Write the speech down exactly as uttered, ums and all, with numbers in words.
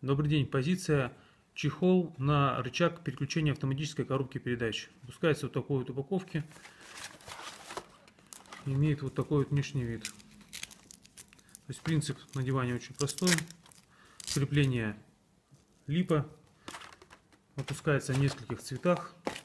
Добрый день. Позиция чехол на рычаг переключения автоматической коробки передач. Выпускается вот такой вот упаковке. Имеет вот такой вот внешний вид. То есть принцип надевания очень простой. Крепление липа. Выпускается в нескольких цветах.